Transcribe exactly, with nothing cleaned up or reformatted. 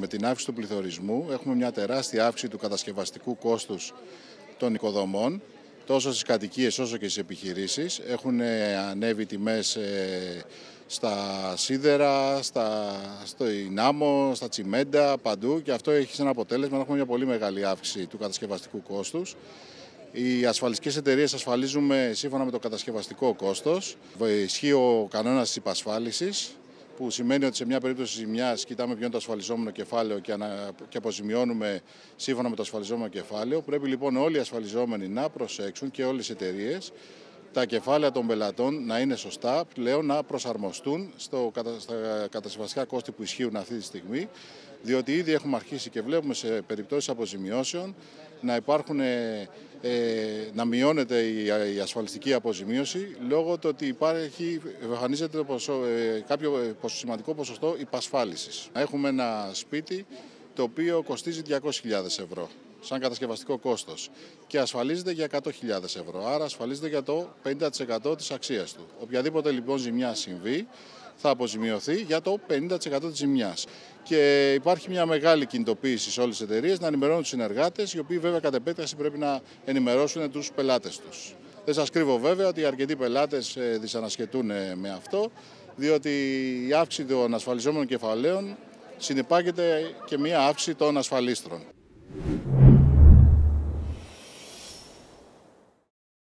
με την αύξηση του πληθωρισμού έχουμε μια τεράστια αύξηση του κατασκευαστικού κόστους των οικοδομών, τόσο στις κατοικίες όσο και στις επιχειρήσεις. Έχουν ανέβει τιμές στα σίδερα, στα, στο άμμο, στα τσιμέντα, παντού, και αυτό έχει σαν αποτέλεσμα να έχουμε μια πολύ μεγάλη αύξηση του κατασκευαστικού κόστους. Οι ασφαλιστικές εταιρείες ασφαλίζουμε σύμφωνα με το κατασκευαστικό κόστος. Ισχύει ο κανόνας της υπασφάλισης, που σημαίνει ότι σε μια περίπτωση ζημιάς κοιτάμε ποιο είναι το ασφαλιζόμενο κεφάλαιο και, ανα... και αποζημιώνουμε σύμφωνα με το ασφαλιζόμενο κεφάλαιο. Πρέπει λοιπόν όλοι οι ασφαλιζόμενοι να προσέξουν, και όλες οι εταιρείες, τα κεφάλαια των πελατών να είναι σωστά, πλέον να προσαρμοστούν στο, στα κατασκευαστικά κόστη που ισχύουν αυτή τη στιγμή, διότι ήδη έχουμε αρχίσει και βλέπουμε σε περιπτώσεις αποζημιώσεων να, υπάρχουν, ε, να μειώνεται η, η ασφαλιστική αποζημίωση λόγω του ότι υπάρχει, εμφανίζεται ποσο, ε, κάποιο σημαντικό ποσοστό υπασφάλισης. Έχουμε ένα σπίτι το οποίο κοστίζει διακόσιες χιλιάδες ευρώ σαν κατασκευαστικό κόστος και ασφαλίζεται για εκατό χιλιάδες ευρώ, άρα ασφαλίζεται για το πενήντα τοις εκατό της αξίας του. Οποιαδήποτε λοιπόν ζημιά συμβεί θα αποζημιωθεί για το πενήντα τοις εκατό της ζημιάς. Και υπάρχει μια μεγάλη κινητοποίηση σε όλες τις εταιρείες να ενημερώνουν τους συνεργάτες, οι οποίοι βέβαια κατ' επέκταση πρέπει να ενημερώσουν τους πελάτες τους. Δεν σας κρύβω βέβαια ότι αρκετοί πελάτες δυσανασχετούν με αυτό, διότι η αύξηση των ασφαλιζόμενων κεφαλαίων συνεπάγεται και μια αύξηση των ασφαλίστρων.